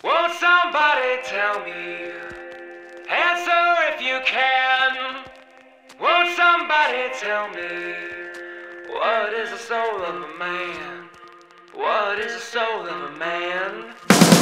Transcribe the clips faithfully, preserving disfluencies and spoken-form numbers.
Won't somebody tell me? Answer if you can. Won't somebody tell me? What is the soul of a man? What is the soul of a man?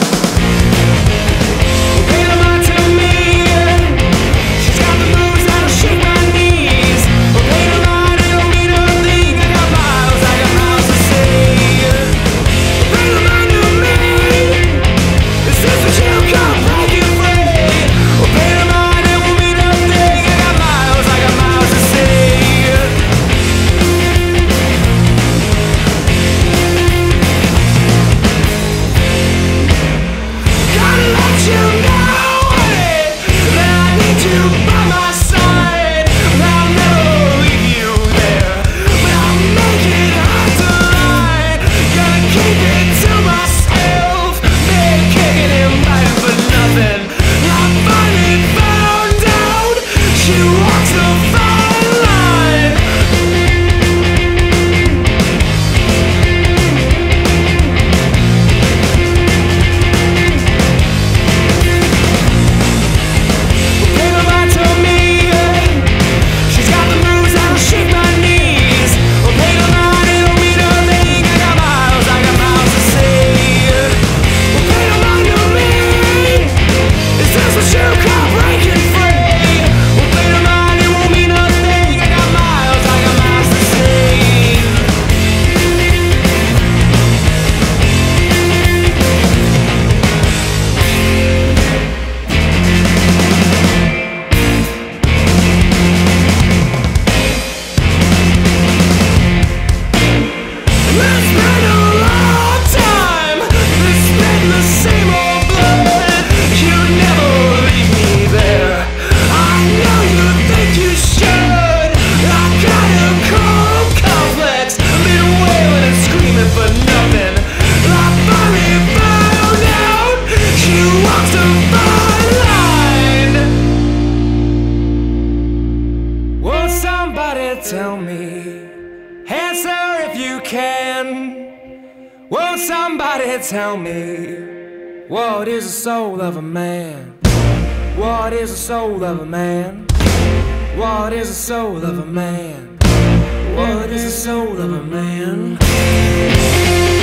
Tell me, answer if you can. Won't somebody tell me, what is the soul of a man? What is the soul of a man? What is the soul of a man? What is the soul of a man?